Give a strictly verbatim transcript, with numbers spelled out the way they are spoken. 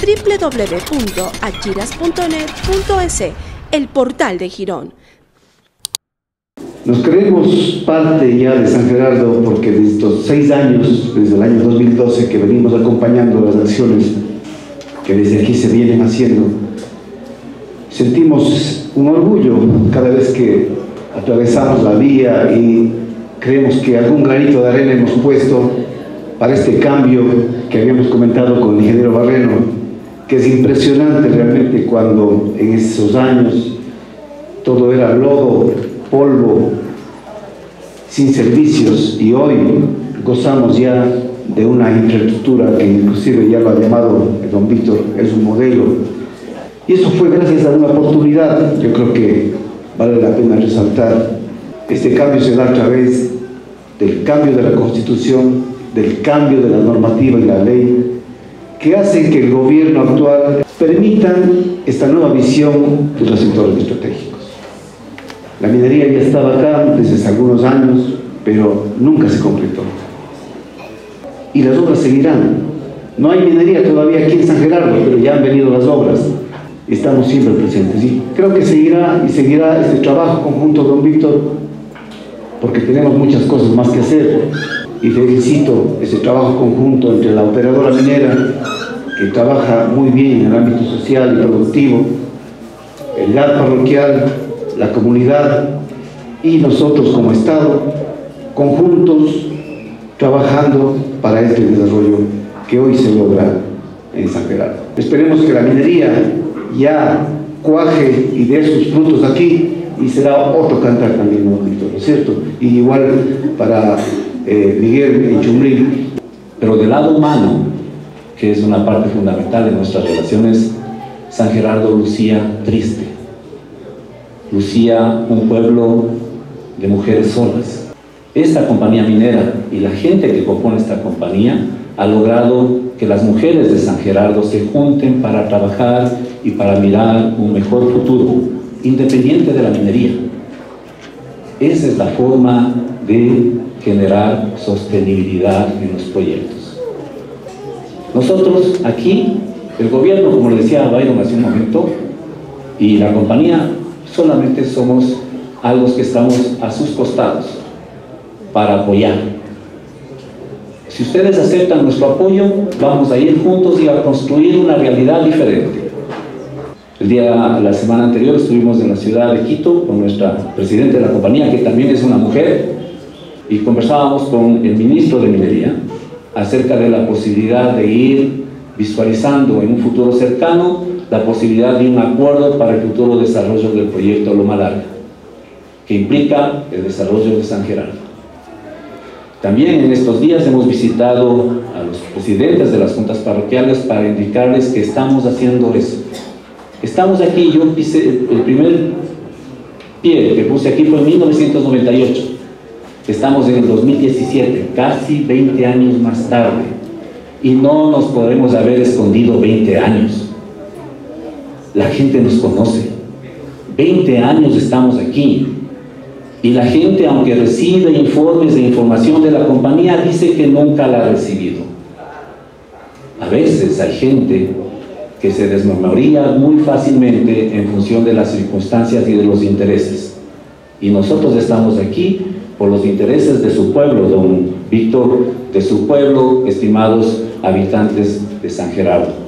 doble u doble u doble u punto achiras punto net punto es, el portal de Girón. Nos creemos parte ya de San Gerardo porque desde estos seis años, desde el año dos mil doce, que venimos acompañando las acciones que desde aquí se vienen haciendo, sentimos un orgullo cada vez que atravesamos la vía y creemos que algún granito de arena hemos puesto para este cambio que habíamos comentado con el ingeniero Barreno, que es impresionante realmente cuando en esos años todo era lodo, polvo, sin servicios, y hoy gozamos ya de una infraestructura que inclusive ya lo ha llamado el don Víctor, es un modelo. Y eso fue gracias a una oportunidad. Yo creo que vale la pena resaltar. Este cambio se da a través del cambio de la Constitución, del cambio de la normativa y la ley, que hace que el gobierno actual permita esta nueva visión de los sectores estratégicos. La minería ya estaba acá desde hace algunos años, pero nunca se concretó. Y las obras seguirán. No hay minería todavía aquí en San Gerardo, pero ya han venido las obras. Estamos siempre presentes. Y creo que seguirá y seguirá este trabajo conjunto, don Víctor, porque tenemos muchas cosas más que hacer. Y felicito ese trabajo conjunto entre la operadora minera, que trabaja muy bien en el ámbito social y productivo, el G A D parroquial, la comunidad y nosotros como Estado, conjuntos, trabajando para este desarrollo que hoy se logra en San Gerardo. Esperemos que la minería ya cuaje y dé sus frutos aquí, y será otro cantar también, ¿no, Víctor? ¿No es cierto? Y igual para eh, Miguel en Chumlín. Pero del lado humano, que es una parte fundamental de nuestras relaciones, San Gerardo lucía triste, lucía un pueblo de mujeres solas. Esta compañía minera y la gente que compone esta compañía ha logrado que las mujeres de San Gerardo se junten para trabajar y para mirar un mejor futuro, independiente de la minería. Esa es la forma de generar sostenibilidad en los proyectos. Nosotros aquí, el gobierno, como le decía Byron hace un momento, y la compañía, solamente somos algo que estamos a sus costados para apoyar. Si ustedes aceptan nuestro apoyo, vamos a ir juntos y a construir una realidad diferente. El día, la semana anterior estuvimos en la ciudad de Quito con nuestra presidenta de la compañía, que también es una mujer, y conversábamos con el ministro de Minería acerca de la posibilidad de ir visualizando en un futuro cercano la posibilidad de un acuerdo para el futuro desarrollo del proyecto Loma Larga, que implica el desarrollo de San Gerardo. También en estos días hemos visitado a los presidentes de las juntas parroquiales para indicarles que estamos haciendo eso. Estamos aquí, yo pisé, el primer pie que puse aquí fue en mil novecientos noventa y ocho. Estamos en el dos mil diecisiete, casi veinte años más tarde, y no nos podemos haber escondido veinte años. La gente nos conoce. veinte años estamos aquí. Y la gente, aunque recibe informes de información de la compañía, dice que nunca la ha recibido. A veces hay gente que se desmemoria muy fácilmente en función de las circunstancias y de los intereses. Y nosotros estamos aquí por los intereses de su pueblo, don Víctor, de su pueblo, estimados habitantes de San Gerardo.